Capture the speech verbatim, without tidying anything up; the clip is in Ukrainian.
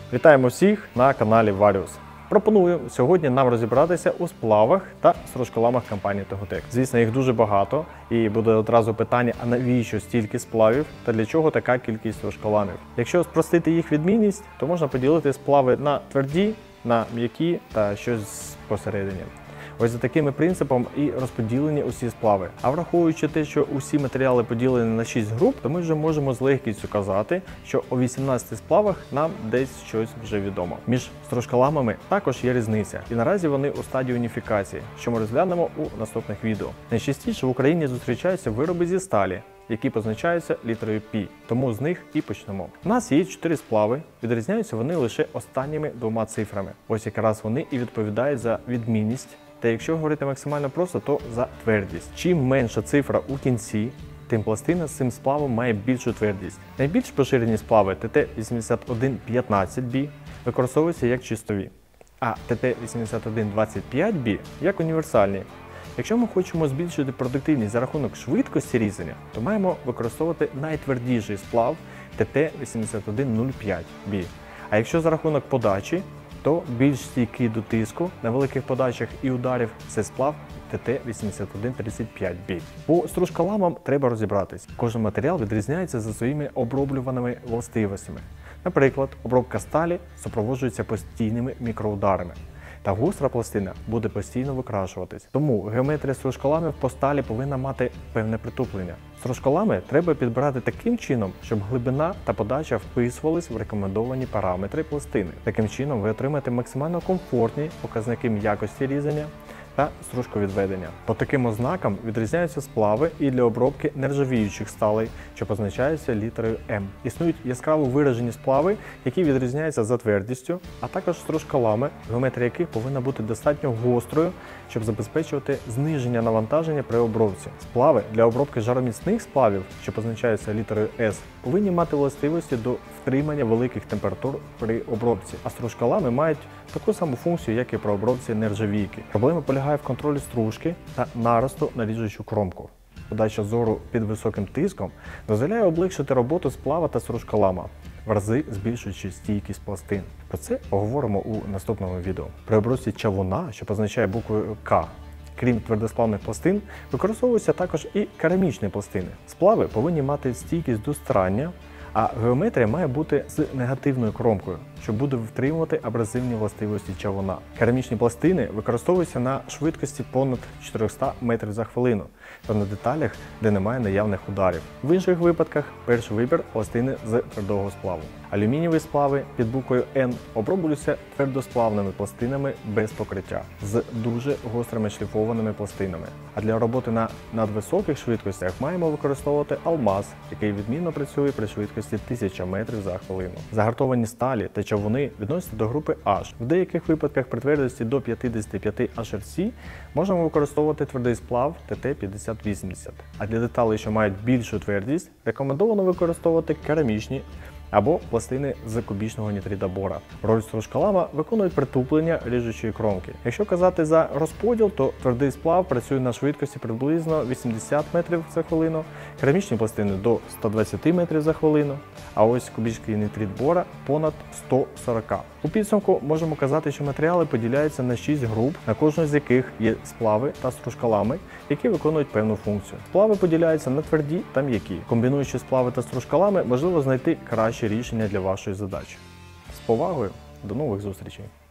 Вітаємо всіх на каналі Varius. Пропоную сьогодні нам розібратися у сплавах та стружколамах компанії Tegotec. Звісно, їх дуже багато і буде одразу питання, а навіщо стільки сплавів та для чого така кількість стружколамів. Якщо спростити їх відмінність, то можна поділити сплави на тверді, на м'які та щось посередині. Ось за такими принципом і розподілені усі сплави. А враховуючи те, що усі матеріали поділені на шість груп, то ми вже можемо з легкістю казати, що у вісімнадцяти сплавах нам десь щось вже відомо. Між стружколамами також є різниця, і наразі вони у стадії уніфікації, що ми розглянемо у наступних відео. Найчастіше в Україні зустрічаються вироби зі сталі, які позначаються літерою P, тому з них і почнемо. У нас є чотири сплави, відрізняються вони лише останніми двома цифрами. Ось якраз вони і відповідають за відмінність. Та якщо говорити максимально просто, то за твердість. Чим менша цифра у кінці, тим пластина з цим сплавом має більшу твердість. Найбільш поширені сплави Т Т вісімдесят один п'ятнадцять Б використовуються як чистові, а Т Т вісімдесят один двадцять п'ять Б як універсальні. Якщо ми хочемо збільшити продуктивність за рахунок швидкості різання, то маємо використовувати найтвердіший сплав Т Т вісімдесят один нуль п'ять Б. А якщо за рахунок подачі, то більш стійкий до тиску на великих подачах і ударів це сплав Т Т вісімдесят один тридцять п'ять Б. По стружколамам треба розібратись. Кожен матеріал відрізняється за своїми оброблюваними властивостями. Наприклад, обробка сталі супроводжується постійними мікроударами, та гостра пластина буде постійно викрашуватись. Тому геометрія стружколамів по сталі повинна мати певне притуплення. Стружколами треба підбирати таким чином, щоб глибина та подача вписувались в рекомендовані параметри пластини. Таким чином ви отримаєте максимально комфортні показники м'якості різання та стружковідведення. По таким ознакам відрізняються сплави і для обробки нержавіючих сталей, що позначаються літерою М. Існують яскраво виражені сплави, які відрізняються за твердістю, а також стружколами, геометрія яких повинна бути достатньо гострою, щоб забезпечувати зниження навантаження при обробці. Сплави для обробки жароміцних сплавів, що позначаються літерою С, повинні мати властивості до втримання великих температур при обробці, а стружколами мають таку саму функцію, як і при обробці нержавійки. Проблема полягає в контролі стружки та наросту на ріжучу кромку. Подача зору під високим тиском дозволяє облегшити роботу сплава та стружколама, в рази збільшуючи стійкість пластин. Про це поговоримо у наступному відео. При обробці чавуна, що позначає буквою К, крім твердосплавних пластин, використовуються також і керамічні пластини. Сплави повинні мати стійкість до стирання, а геометрія має бути з негативною кромкою, що буде втримувати абразивні властивості чавуна. Керамічні пластини використовуються на швидкості понад чотириста метрів за хвилину та на деталях, де немає наявних ударів. В інших випадках перший вибір – пластини з твердого сплаву. Алюмінієві сплави під буквою Н оброблюються твердосплавними пластинами без покриття, з дуже гострими шліфованими пластинами. А для роботи на надвисоких швидкостях маємо використовувати алмаз, який відмінно працює при швидкості тисяча метрів за хвилину. Загартовані сталі та чавуни відносяться до групи H. В деяких випадках при твердості до п'ятдесят п'ять H R C можемо використовувати твердий сплав Т Т п'ятдесят вісімдесят. А для деталей, що мають більшу твердість, рекомендовано використовувати керамічні або пластини з кубічного нітрида бора. Роль стружколама виконують притуплення ріжучої кромки. Якщо казати за розподіл, то твердий сплав працює на швидкості приблизно вісімдесят метрів за хвилину, керамічні пластини до ста двадцяти метрів за хвилину, а ось кубічний нітрид бора понад сто сорок. У підсумку можемо казати, що матеріали поділяються на шість груп, на кожну з яких є сплави та стружколами, які виконують певну функцію. Сплави поділяються на тверді та м'які. Комбінуючи сплави та стружколами, можливо знайти кращі рішення для вашої задачі. З повагою, до нових зустрічей!